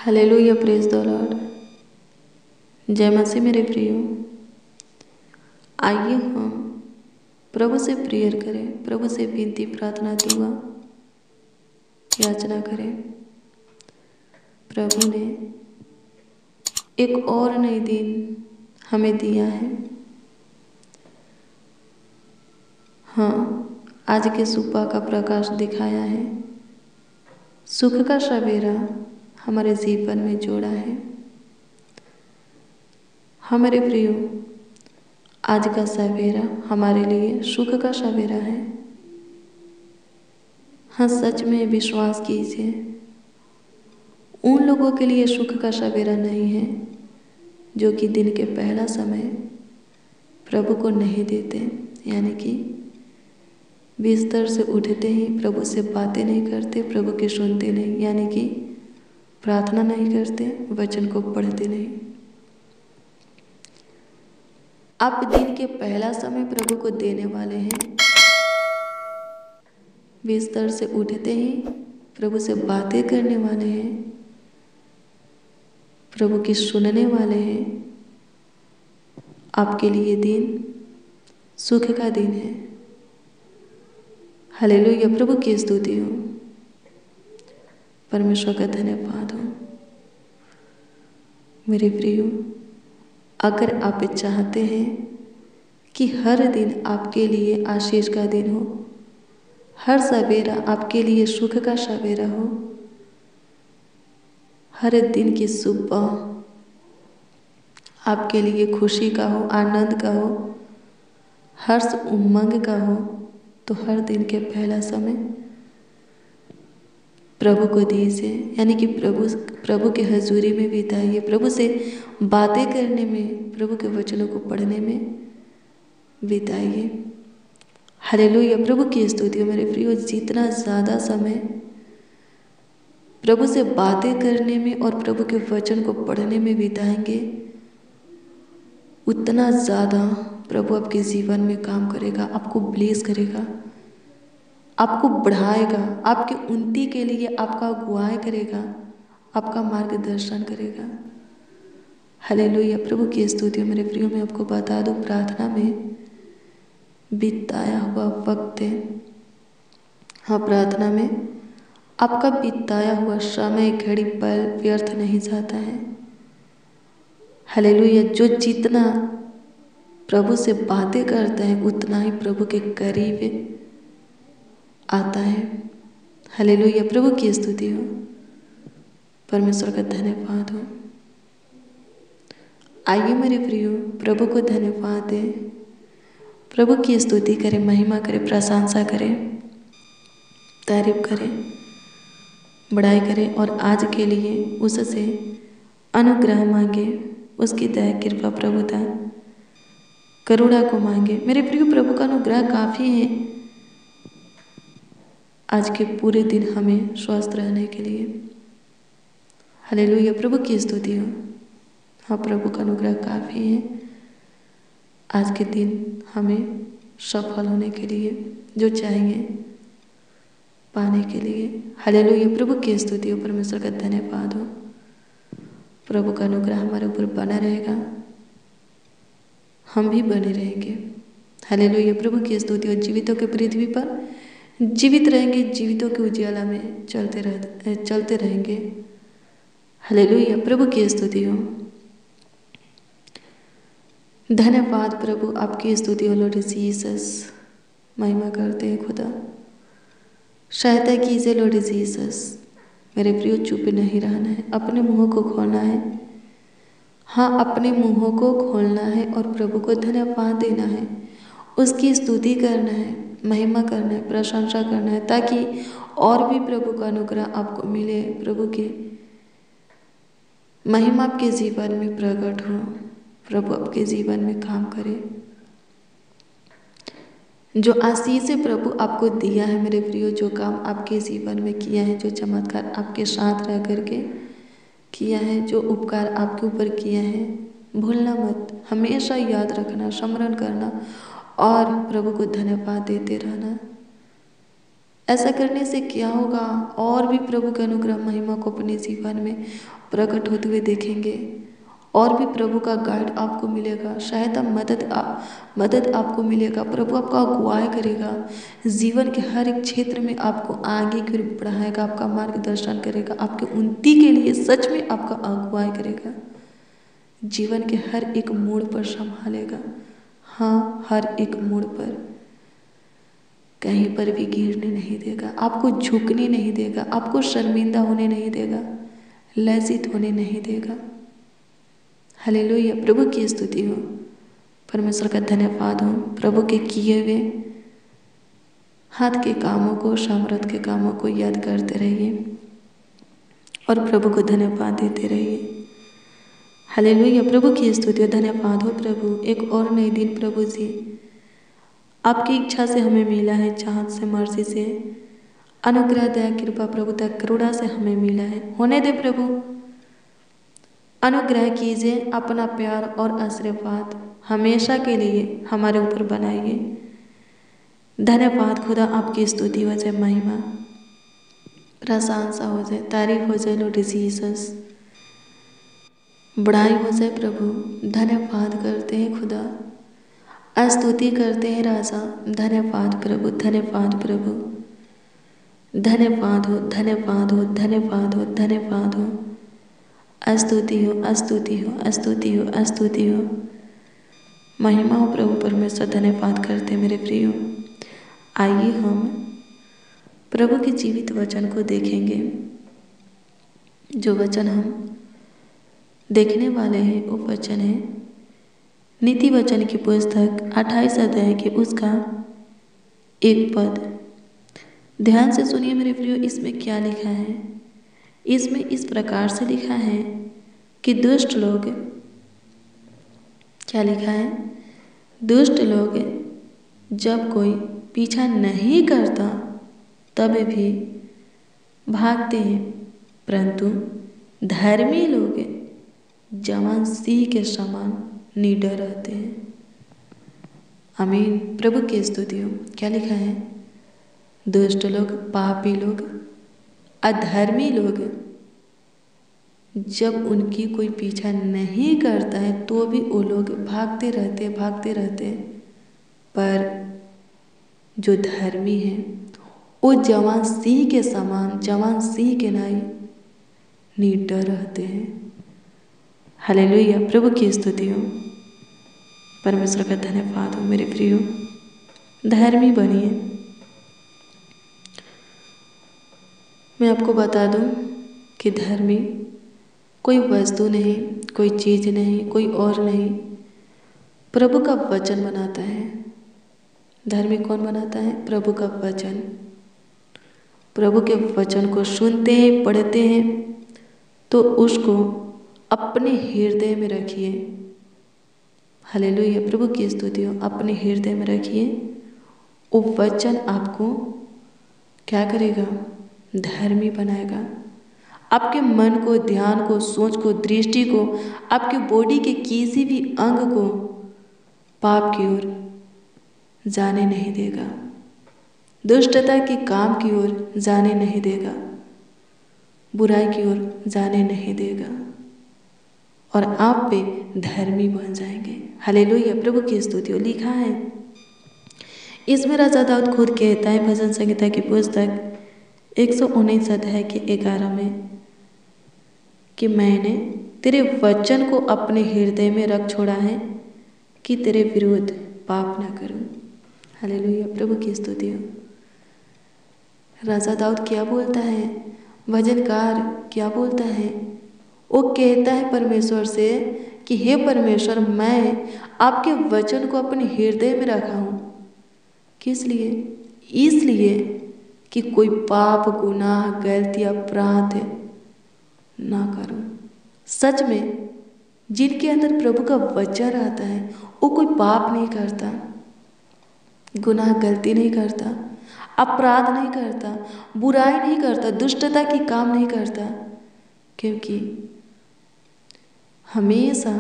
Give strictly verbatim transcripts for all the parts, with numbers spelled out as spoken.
Hallelujah, praise the Lord. जय मसीह मेरे प्रियो। आइए हम प्रभु से प्रेयर करें, प्रभु से विनती प्रार्थना दुआ याचना करें। प्रभु ने एक और नई दिन हमें दिया है। हाँ, आज के सुबह का प्रकाश दिखाया है, सुख का सवेरा हमारे जीवन में जोड़ा है। हाँ मेरे प्रियो, आज का सवेरा हमारे लिए सुख का सवेरा है। हाँ, सच में विश्वास कीजिए, उन लोगों के लिए सुख का सवेरा नहीं है जो कि दिन के पहला समय प्रभु को नहीं देते, यानी कि बिस्तर से उठते ही प्रभु से बातें नहीं करते, प्रभु के सुनते नहीं, यानी कि प्रार्थना नहीं करते, वचन को पढ़ते नहीं। आप दिन के पहला समय प्रभु को देने वाले हैं। बिस्तर से उठते ही प्रभु से बातें करने वाले हैं, प्रभु की सुनने वाले हैं। आपके लिए दिन सुख का दिन है। हालेलुया, प्रभु की स्तुति हो, परमेश्वर का धन्यवाद हो। मेरे प्रियो, अगर आप चाहते हैं कि हर दिन आपके लिए आशीष का दिन हो, हर सवेरा आपके लिए सुख का सवेरा हो, हर दिन की सुबह आपके लिए खुशी का हो, आनंद का हो, हर्ष उमंग का हो, तो हर दिन के पहला समय प्रभु को दीजिए, यानी कि प्रभु प्रभु के हजूरी में बिताइए, प्रभु से बातें करने में, प्रभु के वचनों को पढ़ने में बिताइए। हालेलुया, प्रभु की स्तुति हो। मेरे प्रियो, जितना ज़्यादा समय प्रभु से बातें करने में और प्रभु के वचन को पढ़ने में बिताएंगे, उतना ज़्यादा प्रभु आपके जीवन में काम करेगा, आपको ब्लेस करेगा, आपको बढ़ाएगा, आपकी उन्नति के लिए आपका अगुवाई करेगा, आपका मार्गदर्शन करेगा। हालेलुया, प्रभु की स्तुति हो। मेरे प्रियो, मैं आपको बता दूं, प्रार्थना में बिताया हुआ वक्त है, हाँ, प्रार्थना में आपका बिताया हुआ समय, घड़ी, पल व्यर्थ नहीं जाता है। हालेलुया, जो जितना प्रभु से बातें करता है उतना ही प्रभु के करीब आता है। हालेलुया, प्रभु की स्तुति हो, परमेश्वर का धन्यवाद हो। आइए मेरे प्रियो, प्रभु को धन्यवाद दें, प्रभु की स्तुति करें, महिमा करें, प्रशंसा करें, तारीफ करें, बड़ाई करें और आज के लिए उससे अनुग्रह मांगे, उसकी दया, कृपा, प्रभुता, करुणा को मांगे। मेरे प्रियो, प्रभु का अनुग्रह काफ़ी है आज के पूरे दिन हमें स्वस्थ रहने के लिए। हालेलुया, प्रभु की स्तुति हो। हाँ, प्रभु का अनुग्रह काफ़ी है आज के दिन हमें सफल होने के लिए, जो चाहिए पाने के लिए। हालेलुया, प्रभु की स्तुति हो, परमेश्वर का धन्यवाद हो। प्रभु का अनुग्रह हमारे ऊपर बना रहेगा, हम भी बने रहेंगे। हालेलुया, प्रभु की स्तुति हो। जीवितों के पृथ्वी पर जीवित रहेंगे, जीवितों के उजियाला में चलते रह चलते रहेंगे। हालेलुया, प्रभु की स्तुति हो। धन्यवाद प्रभु, आपकी स्तुति हो लॉर्ड जीसस। महिमा करते हैं खुदा, सहायता कीजिए लॉर्ड जीसस। मेरे प्रियो, चुप नहीं रहना है, अपने मुंह को खोलना है। हाँ, अपने मुंहों को खोलना है और प्रभु को धन्यवाद देना है, उसकी स्तुति करना है, महिमा करना है, प्रशंसा करना है, ताकि और भी प्रभु का अनुग्रह आपको मिले, प्रभु की महिमा आपके जीवन में प्रकट हो, प्रभु आपके जीवन में काम करे। जो आशीष प्रभु आपको दिया है मेरे प्रियो, जो काम आपके जीवन में किया है, जो चमत्कार आपके साथ रह करके किया है, जो उपकार आपके ऊपर किया है, भूलना मत, हमेशा याद रखना, स्मरण करना और प्रभु को धन्यवाद देते रहना। ऐसा करने से क्या होगा, और भी प्रभु के अनुग्रह महिमा को अपने जीवन में प्रकट होते हुए देखेंगे, और भी प्रभु का गाइड आपको मिलेगा, सहायता मदद आ, मदद आपको मिलेगा। प्रभु आपका अगुवाई करेगा, जीवन के हर एक क्षेत्र में आपको आगे की ओर बढ़ाएगा, आपका मार्गदर्शन करेगा, आपके उन्नति के लिए सच में आपका अगुवाई करेगा, जीवन के हर एक मोड़ पर संभालेगा। हाँ, हर एक मोड़ पर कहीं पर भी गिरने नहीं देगा, आपको झुकने नहीं देगा, आपको शर्मिंदा होने नहीं देगा, लज्जित होने नहीं देगा। हालेलुया, प्रभु की स्तुति हो, परमेश्वर का धन्यवाद हो। प्रभु के किए हुए हाथ के कामों को, सामर्थ के कामों को याद करते रहिए और प्रभु को धन्यवाद देते रहिए। हालेलुया, प्रभु की स्तुति हो, धन्यवाद हो प्रभु। एक और नई दिन प्रभु जी आपकी इच्छा से हमें मिला है, चाहत से, मर्जी से, अनुग्रह, दया, कृपा, प्रभुता, करुणा से हमें मिला है। होने दे प्रभु, अनुग्रह कीजिए, अपना प्यार और आशीर्वाद हमेशा के लिए हमारे ऊपर बनाइए। धन्यवाद खुदा, आपकी स्तुति हो जाए, महिमा प्रशंसा हो जाए, तारीफ हो जाए लॉर्ड जीसस, बड़ाई हो जाए प्रभु। धन्यवाद करते हैं खुदा, स्तुति करते हैं राजा। धन्यवाद प्रभु, धन्यवाद प्रभु, धन्यवाद हो, धन्यवाद हो, धन्यवाद हो, धन्यवाद हो। स्तुति हो, स्तुति हो, स्तुति हो, स्तुति हो, महिमा हो प्रभु परमेश्वर। धन्यवाद करते मेरे प्रियो। आइए हम प्रभु के जीवित वचन को देखेंगे। जो वचन हम देखने वाले हैं वो वचन है नीति वचन की पुस्तक अट्ठाईस अध्याय के उसका एक पद। ध्यान से सुनिए मेरे प्रियो, इसमें क्या लिखा है। इसमें इस प्रकार से लिखा है कि दुष्ट लोग, क्या लिखा है, दुष्ट लोग जब कोई पीछा नहीं करता तब भी भागते हैं, परंतु धर्मी लोग जवान सिंह के समान निडर रहते हैं। आमीन, प्रभु की स्तुति हो। क्या लिखा है, दुष्ट लोग, पापी लोग, अधर्मी लोग जब उनकी कोई पीछा नहीं करता है तो भी वो लोग भागते रहते भागते रहते पर जो धर्मी है वो जवान सिंह के समान, जवान सिंह के नाई निडर रहते हैं। हालेलुया, प्रभु की स्तुति हो, परमेश्वर का धन्यवाद हो मेरे प्रियो। धर्मी बनिए। मैं आपको बता दूं कि धर्मी कोई वस्तु नहीं, कोई चीज़ नहीं, कोई और नहीं, प्रभु का वचन बनाता है। धर्मी कौन बनाता है? प्रभु का वचन। प्रभु के वचन को सुनते हैं, पढ़ते हैं तो उसको अपने हृदय में रखिए। हालेलुया, प्रभु की स्तुति हो। अपने हृदय में रखिए, वो वचन आपको क्या करेगा? धर्मी बनाएगा। आपके मन को, ध्यान को, सोच को, दृष्टि को, आपके बॉडी के किसी भी अंग को पाप की ओर जाने नहीं देगा, दुष्टता के काम की ओर जाने नहीं देगा, बुराई की ओर जाने नहीं देगा और आप पे धर्मी बन जाएंगे। हालेलुया, प्रभु की स्तुति हो। लिखा है इसमें राजा दाऊद खुद कहता है भजन संहिता की पुस्तक एक सौ उन्नीस अध्याय के ग्यारह में कि मैंने तेरे वचन को अपने हृदय में रख छोड़ा है कि तेरे विरुद्ध पाप न करूं। हालेलुया, प्रभु की स्तुति हो। राजा दाऊद क्या बोलता है? भजनकार क्या बोलता है? वो कहता है परमेश्वर से कि हे परमेश्वर, मैं आपके वचन को अपने हृदय में रखा हूँ। किस लिए? इसलिए कि कोई पाप, गुनाह, गलती, अपराध ना करूं। सच में जिनके अंदर प्रभु का वचन रहता है वो कोई पाप नहीं करता, गुनाह, गलती नहीं करता, अपराध नहीं करता, बुराई नहीं करता, दुष्टता की काम नहीं करता, क्योंकि हमेशा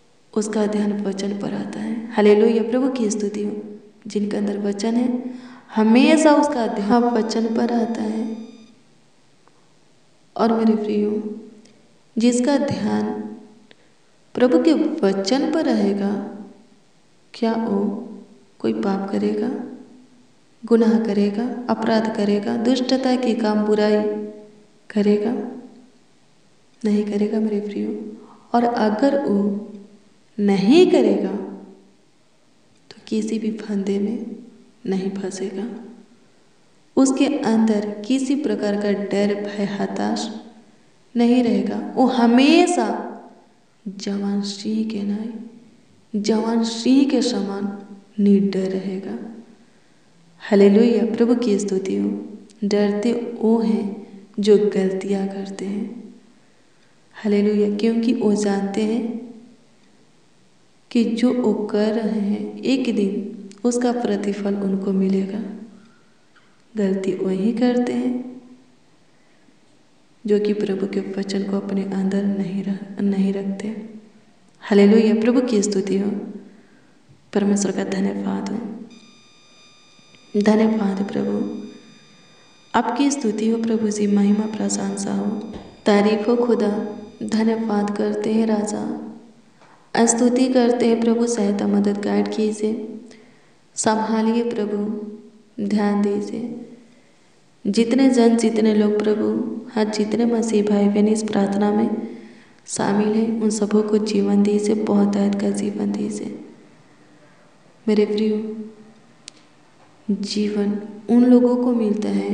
उसका ध्यान वचन पर आता है। हालेलुया, प्रभु की स्तुति हो। जिनके अंदर वचन है हमेशा उसका ध्यान वचन पर आता है। और मेरे प्रियो, जिसका ध्यान प्रभु के वचन पर रहेगा, क्या वो कोई पाप करेगा, गुनाह करेगा, अपराध करेगा, दुष्टता की काम, बुराई करेगा? नहीं करेगा मेरे प्रियो। और अगर वो नहीं करेगा तो किसी भी फंदे में नहीं फंसेगा। उसके अंदर किसी प्रकार का डर, भय, हताश नहीं रहेगा। वो हमेशा जवान सिंह के नाई, जवान सिंह के समान निडर रहेगा। हालेलुया, प्रभु की स्तुति हो। डरते वो हैं जो गलतियां करते हैं। हालेलुया, क्योंकि वो जानते हैं कि जो वो कर रहे हैं एक दिन उसका प्रतिफल उनको मिलेगा। गलती वही करते हैं जो कि प्रभु के वचन को अपने अंदर नहीं रख नहीं रखते। हालेलुया, प्रभु की स्तुति हो। परमेश्वर का धन्यवाद हो, धन्यवाद प्रभु। आपकी स्तुति हो प्रभु जी, महिमा प्रशंसा हो, तारीफ हो खुदा। धन्यवाद करते हैं राजा, स्तुति करते हैं प्रभु। सहायता, मदद, गाइड कीजिए, संभालिए प्रभु, ध्यान दीजिए। जितने जन, जितने लोग प्रभु, हर जितने मसीह भाई बहन इस प्रार्थना में शामिल हैं, उन सबों को जीवन दीजिए, बहुतायत का जीवन दीजिए। मेरे प्रियो, जीवन उन लोगों को मिलता है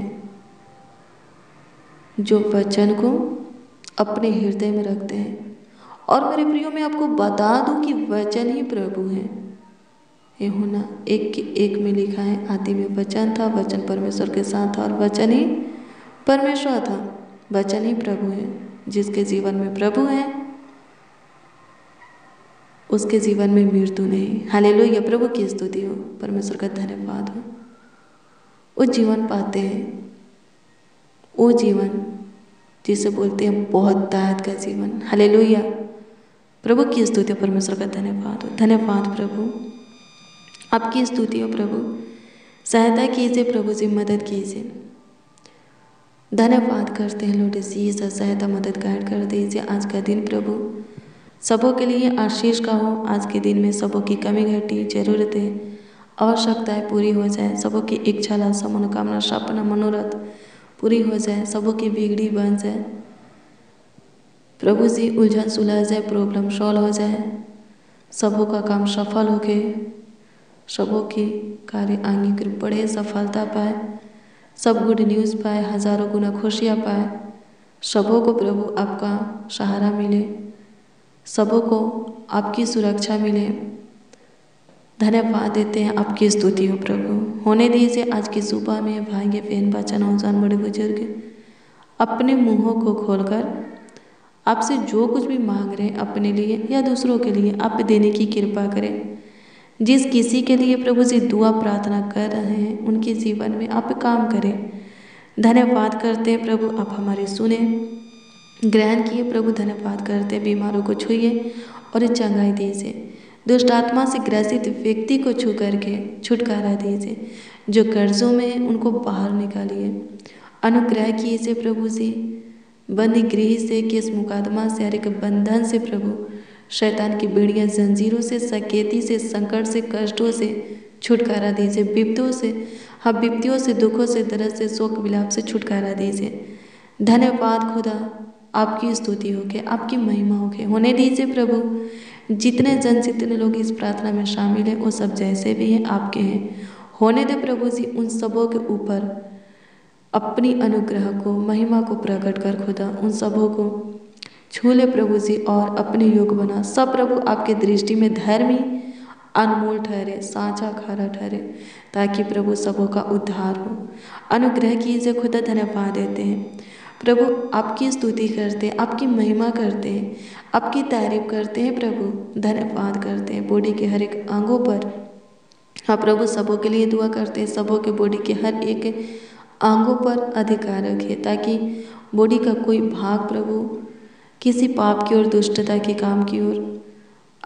जो वचन को अपने हृदय में रखते हैं। और मेरे प्रियो, मैं आपको बता दूं कि वचन ही प्रभु है। यूहन्ना एक के एक में लिखा है, आदि में वचन था, वचन परमेश्वर के साथ था और वचन ही परमेश्वर था। वचन ही प्रभु है। जिसके जीवन में प्रभु है उसके जीवन में मृत्यु नहीं। हालेलुया, प्रभु की स्तुति हो, परमेश्वर का धन्यवाद हो। वो जीवन पाते हैं, वो जीवन जिसे बोलते हैं बहुत दायद का जीवन। हालेलुया, प्रभु की स्तुति हो, परमेश्वर का धन्यवाद हो। धन्यवाद प्रभु, आपकी स्तुति हो प्रभु। सहायता कीजिए प्रभु जी, मदद कीजिए। धन्यवाद करते हैं लॉर्ड जीसस, सहायता, मदद, गाइड कर दीजिए। आज का दिन प्रभु सबों के लिए आशीष का हो। आज के दिन में सबों की कमी घटी, जरूरतें, आवश्यकताएं पूरी हो जाए। सबों की इच्छा, लालसा, मनोकामना, सपना, मनोरथ पूरी हो जाए। सबों की बिगड़ी बन जाए प्रभु जी, उलझन सुलझ जाए, प्रॉब्लम सॉल्व हो जाए। सबों का काम सफल हो के सबों की कार्य आगे बढ़े, सफलता पाए, सब गुड न्यूज़ पाए, हजारों गुना खुशियाँ पाए। सबों को प्रभु आपका सहारा मिले, सबों को आपकी सुरक्षा मिले। धन्यवाद देते हैं, आपकी स्तुति हो प्रभु। होने दीजिए आज की सुबह में भाई बहन, बच्चा, नौजवान, बड़े बुजुर्ग अपने मुंहों को खोलकर आपसे जो कुछ भी मांग रहे हैं अपने लिए या दूसरों के लिए, आप देने की कृपा करें। जिस किसी के लिए प्रभु जी दुआ प्रार्थना कर रहे हैं उनके जीवन में आप काम करें। धन्यवाद करते हैं प्रभु, आप हमारे सुने, ग्रहण किए प्रभु। धन्यवाद करते हैं, बीमारों को छुइए और चंगाई दीजिए। दुष्ट आत्मा से ग्रसित व्यक्ति को छू करके छुटकारा दीजिए। जो कर्जों में है उनको बाहर निकालिए, अनुग्रह कीजिए प्रभु जी। बंदी गृह से, केस मुकदमा से, हर एक बंधन से प्रभु, शैतान की बेड़ियां, जंजीरों से, सकेती से, संकट से, कष्टों से छुटकारा दीजिए। विपत्तियों से, हाँ विपत्तियों से, दुखों से, दर्द से, शोक विलाप से छुटकारा दीजिए। धन्यवाद खुदा, आपकी स्तुति हो के, आपकी महिमा हो के। होने दीजिए प्रभु, जितने जन, जितने लोग इस प्रार्थना में शामिल हैं वो सब जैसे भी हैं आपके हैं। होने दे प्रभु जी, उन सबों के ऊपर अपनी अनुग्रह को, महिमा को प्रकट कर खुदा, उन सबों को छू ले प्रभु जी और अपने योग बना। सब प्रभु आपके दृष्टि में धर्मी, अनमोल ठहरे, साझा खारा ठहरे, ताकि प्रभु सबों का उद्धार हो। अनुग्रह कीजिए खुदा। धन्यवाद देते हैं प्रभु, आपकी स्तुति करते हैं, आपकी महिमा करते हैं, आपकी तारीफ करते हैं प्रभु। धन्यवाद करते हैं बॉडी के हर एक अंगों पर। हाँ प्रभु, सबों के लिए दुआ करते हैं, सबों के बॉडी के हर एक अंगों पर अधिकार रखिए, ताकि बॉडी का कोई भाग प्रभु किसी पाप की ओर, दुष्टता के काम की ओर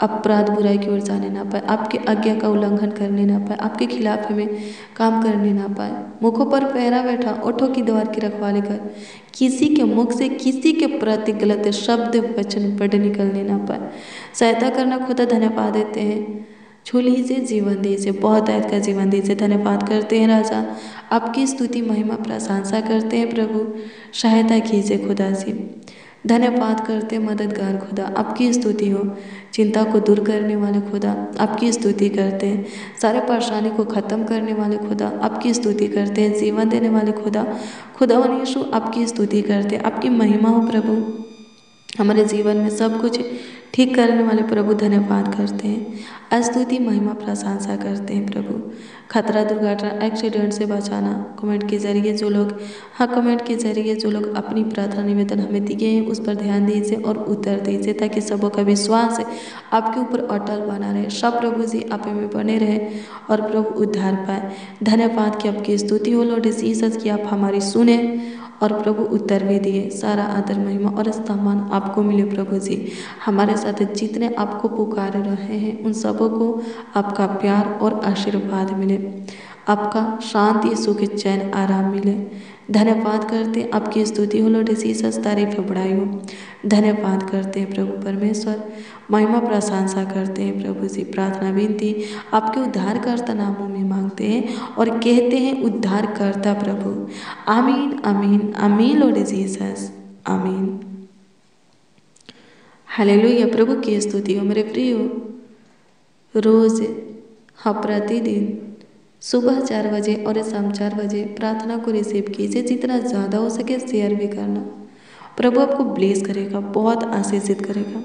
अपराध बुराई की ओर जाने ना पाए, आपकी आज्ञा का उल्लंघन करने ना पाए, आपके खिलाफ हमें काम करने ना पाए। मुखों पर पहरा बैठा, ओठों की द्वार की रखवाली कर, किसी के मुख से किसी के प्रति गलत शब्द वचन पढ़ निकलने ना पाए। सहायता करना खुदा धन्यवाद देते हैं। छू लीजिए, जीवन दीजिए, बहुत आयत का जीवन दीजिए। धन्यवाद करते हैं राजा, आपकी स्तुति महिमा प्रशंसा करते हैं प्रभु। सहायता कीजिए खुदा से। धन्यवाद करते मददगार खुदा, आपकी स्तुति हो। चिंता को दूर करने वाले खुदा, आपकी स्तुति करते हैं। सारे परेशानी को ख़त्म करने वाले खुदा, आपकी स्तुति करते हैं। जीवन देने वाले खुदा, खुदावन यीशु, आपकी स्तुति करते हैं। आपकी महिमा हो प्रभु, हमारे जीवन में सब कुछ ठीक करने वाले प्रभु, धन्यवाद करते हैं। स्तुति महिमा प्रशंसा करते हैं प्रभु। खतरा दुर्घटना एक्सीडेंट से बचाना, कमेंट के जरिए जो लोग हाँ कमेंट के जरिए जो लोग अपनी प्रार्थना निवेदन हमें दिए हैं उस पर ध्यान दीजिए और उत्तर दीजिए, ताकि सबों का विश्वास है आपके ऊपर अटल बना रहे। सब प्रभु जी आप में बने रहे और प्रभु उद्धार पाए। धन्यवाद कि आपकी स्तुति हो लॉर्ड जीसस की, आप हमारी सुने और प्रभु उत्तर भी दिए। सारा आदर महिमा और सम्मान आपको मिले प्रभु जी। हमारे साथ जितने आपको पुकार रहे हैं उन सबों को आपका प्यार और आशीर्वाद मिले, आपका शांति सुख चैन आराम मिले। धन्यवाद करते आपकी स्तुति हो लॉर्ड जीसस, तारीफ बढ़ाई हो। धन्यवाद करते हैं प्रभु परमेश्वर, महिमा प्रशंसा करते हैं प्रभु जी। प्रार्थना विनती आपके उद्धारकर्ता नामों में मांगते हैं और कहते हैं उद्धारकर्ता प्रभु। आमीन आमीन आमीन लॉर्ड जीसस, आमीन। हालेलुया, प्रभु की स्तुति हो मेरे प्रियो। रोज हाँ प्रतिदिन सुबह चार बजे और शाम चार बजे प्रार्थना को रिसीव कीजिए। जितना ज़्यादा हो सके शेयर भी करना। प्रभु आपको ब्लेस करेगा, बहुत आशीषित करेगा।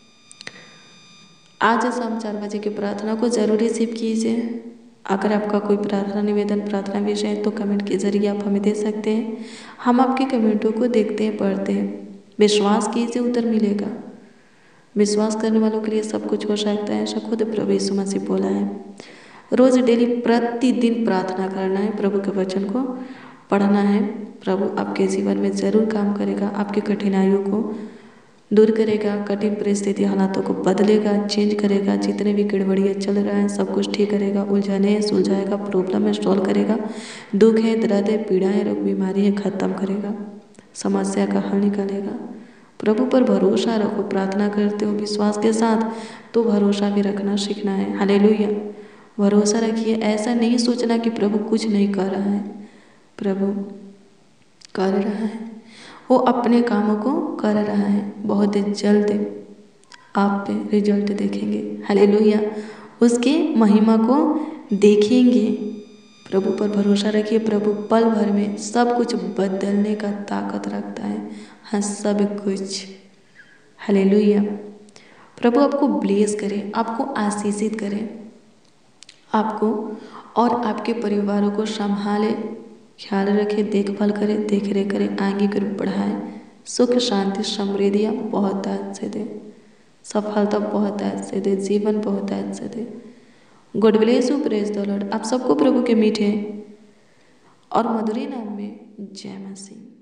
आज शाम चार बजे की प्रार्थना को जरूर रिसीव कीजिए। अगर आपका कोई प्रार्थना निवेदन प्रार्थना विषय है तो कमेंट के जरिए आप हमें दे सकते हैं। हम आपके कमेंटों को देखते हैं, पढ़ते हैं। विश्वास कीजिए, उत्तर मिलेगा। विश्वास करने वालों के लिए सब कुछ हो सकता है, ऐसा खुद प्रभु यीशु मसीह बोला है। रोज डेली प्रतिदिन प्रार्थना करना है, प्रभु के वचन को पढ़ना है। प्रभु आपके जीवन में जरूर काम करेगा, आपकी कठिनाइयों को दूर करेगा, कठिन परिस्थिति हालातों को बदलेगा, चेंज करेगा। जितने भी गड़बड़ियाँ चल रहा है सब कुछ ठीक करेगा, उलझने सुलझाएगा, प्रॉब्लम है सॉल्व करेगा, दुख है, दर्द है, पीड़ा है, रोग बीमारी है खत्म करेगा, समस्या का हल निकालेगा। प्रभु पर भरोसा रखो। प्रार्थना करते हो विश्वास के साथ तो भरोसा भी रखना सीखना है। हालेलुया, भरोसा रखिए। ऐसा नहीं सोचना कि प्रभु कुछ नहीं कर रहा है, प्रभु कर रहा है, वो अपने कामों को कर रहा है। बहुत जल्द आप पे रिजल्ट देखेंगे। हालेलुया, उसके महिमा को देखेंगे। प्रभु पर भरोसा रखिए। प्रभु पल भर में सब कुछ बदलने का ताकत रखता है। हाँ, सब कुछ। हालेलुया, प्रभु आपको ब्लेस करे, आपको आशीषित करे, आपको और आपके परिवारों को संभाले, ख्याल रखे, देखभाल करे, देख रेख करे, आगे कर बढ़ाए। सुख शांति समृद्धियाँ बहुत अच्छे दे, सफलता बहुत अच्छे दे, जीवन बहुत अच्छे दे। God bless you, praise the Lord. आप सबको प्रभु के मीठे और मधुर नाम में जय मसीह।